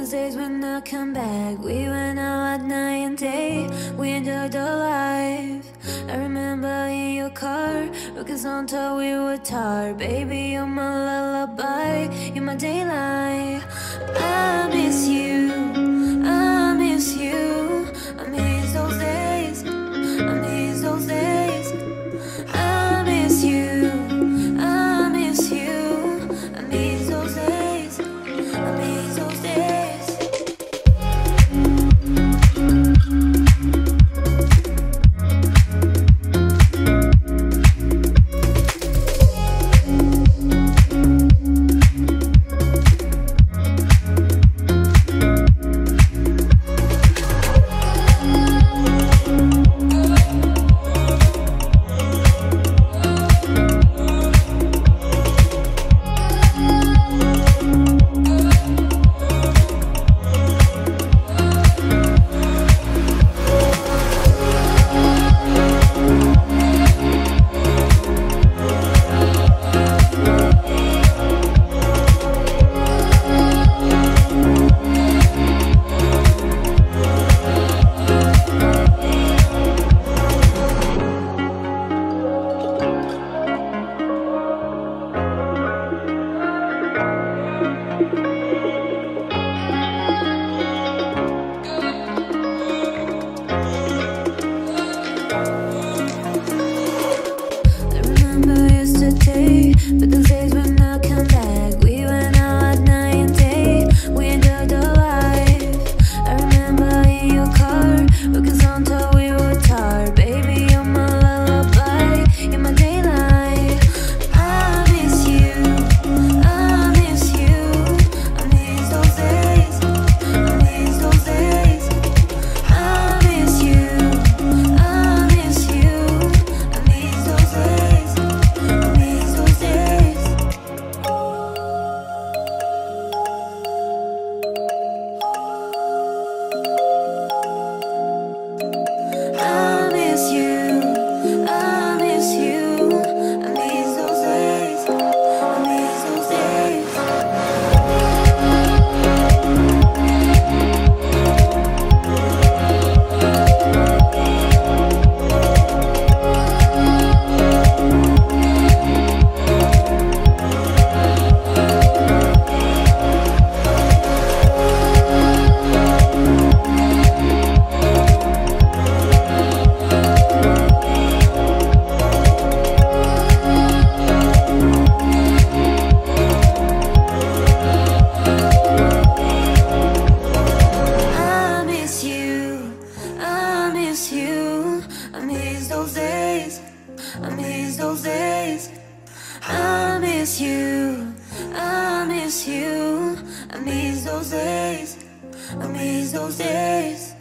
those days when I come back, we went out at night and day. We enjoyed our life. I remember in your car, because on top we were tired. Baby, you're my lullaby, you're my daylight. I miss you, I miss you. I miss those days, I miss those days. I miss you, I miss you. I miss those days, I miss those days. But those days when I come back, we went out at night and day. We enjoyed our life. I remember in your car, because on top we were tired. Baby, you're my lullaby, you're my daylight. I miss you, I miss you. I miss those days, I miss those days. I miss you, I miss you. I miss those days, I miss those days. I miss you, I miss you. I miss those days, I miss those days. I miss you, I miss you. I miss those days, I miss those days. I miss you, I miss you. I miss those days, I miss those days.